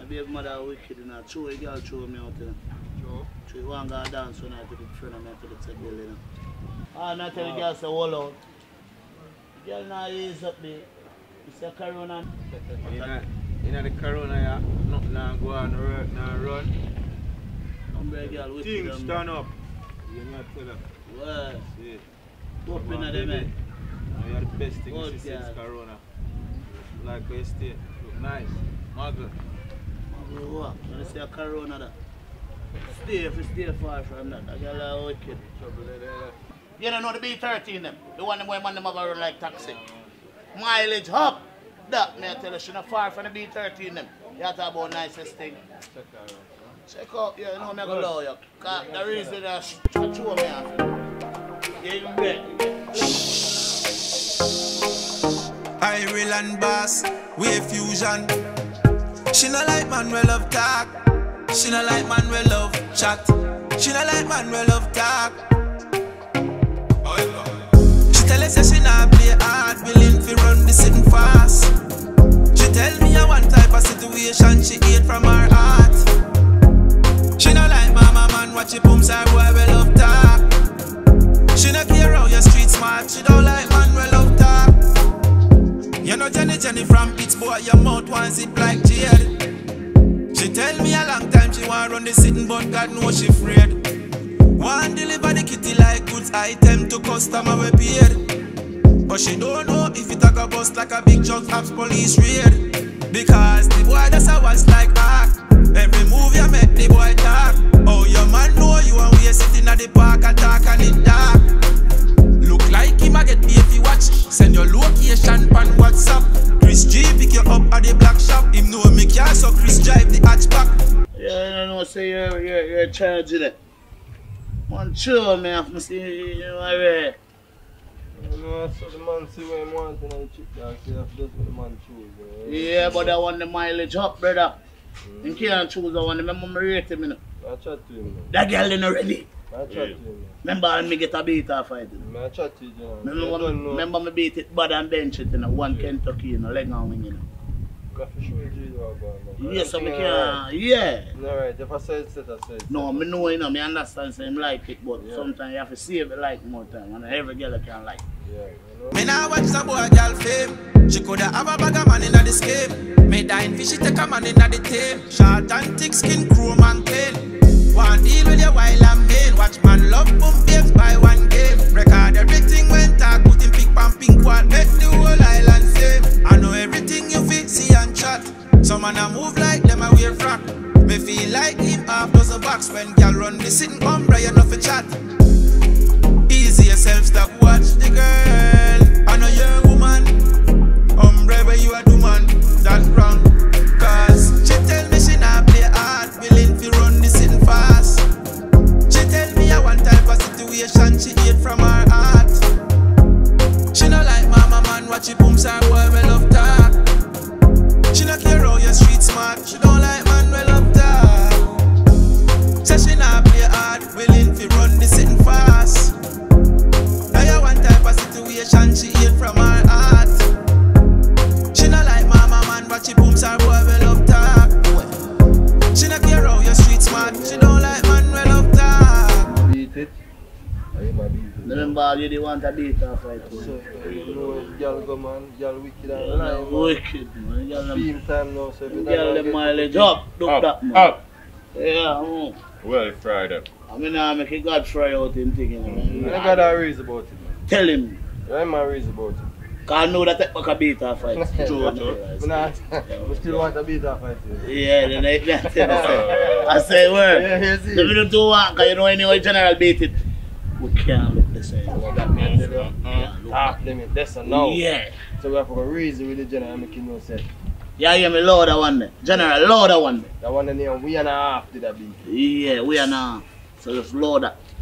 baby mother wicked, you know. True, a girl throw me out, you know. True. True, one guy dance one night with a friend of mine to the table, you know. I'm not telling the girl say, hold out. The girl now ease up there. It's a corona. In the corona, yeah, nothing now go on, now run. Hombre girl wicked. Things stand up. You're not tell her. What? See. Top in the man. You're the best thing Good you see since girl. corona. Like best stay. Look nice. Muggle. Muggle what? You see a corona that. Stay far from that. That girl are wicked. Trouble there. You don't know the B13 them. The one where man them have run like taxi. Mileage up. That me I tell you, she not far from the B13 them. You have to talk about nicest thing. Check her out. Check out, yeah, you know me I go love you. Cause the reason that she throw me off. You even get. I real and boss, wave fusion. She not like man we love talk. She not like man we love chat. She not like man we love talk. She tell us that she not play hard, willing to run the sitting fast. She tell me a one type of situation she hate from her heart. She not like mama man, watch it boom side boy we love talk. She not care how your street smart, she don't like man we love talk. You know Jenny from Pittsburgh, your mouth wants it like jade. She tell me a long time she want run the sitting, but God knows she afraid. Want deliver the kitty like goods item to customer we paid. But she don't know if it a bust like a big jug cops police raid. Because the boy that's a was like art. Every move you make the boy talk. Oh your man know you and we sitting at the park and talk and it dark. Look like him a get paid if you watch. Send your location pan WhatsApp. Chris G pick you up at the black shop. Him know me car so Chris drive the hatchback. Yeah, you know, say you're charging it. Man, chill, man. I'm saying, you know, alright. You know, so the man see what he wants and the chick dog see that's what the man choose. Yeah, but I want the mileage up, brother. You can't choose the one. Remember me rate him, you know. I chat to him. That girl ain't ready. I chat to him. Remember me get a beat off fight, you know. I chat to you. Remember me beat it bad and bench it, you know. One Kentucky, you know, leg and wing, you know. I have to show you what I'm Yes, so me can, yeah. Alright, if I say it, I say it. No, me know, you know, me understand, so him like it, but Yeah. sometimes you have to save it like more time, and every girl can like. Yeah, you know. Me now watch some boy girl fame. She coulda have a bag of man inna this game. Me dying fish, she take a man inna the team. Short and thick skin, chrome and clean. One deal with you while I'm main. Watch man love boom babes by one game. Record everything when talk, put him pick pan pink quad, make the whole island same. I know everything you feel, see and chat. Some man a move like them a wear frack. Me feel like him half dozen box when girl run the sitting umbrella, you know fi chat. Easy yourself, stop watch the girl. I know you're a woman. Where you a do man, that wrong. Cause she tell me she not play hard, willing to run the sitting fast. She tell me a one type of situation she hate from her heart. She not like mama man, watch it boom side boy we love talk. She not care how your street smart, she don't like man we love talk. Say she not play hard, willing to run the sitting fast. Now one type of situation she hate from her heart. She not like mama man, but she booms her boy we love talk. She not care how your street smart, she don't like man we love talk. Beat it. I am a beat it. Remember, you didn't want a beat off fight. So, you know, girl go man, girl wicked and Yeah, lying. wicked, man. Girl, Beam time now, so girl, the mileage up. Look that, man. Up. Yeah, Well, Friday. I mean, I make a God fry out him thing, you know. I got a reason about it, man. Tell him. I'm a reason about it. Cause I know that take back a beat off fight. True, I still want to beat that fight. Yeah, then I say, word. Yeah, yes, The minute you want, cause you know anyway general beat it. We can't look the same. Top limit, that's a no. Yeah. So we have to reason with the general making no sense. Yeah, me load that one there. General, load that one there. That one in here, we and a half did that beat. Yeah, we are now. So just load that.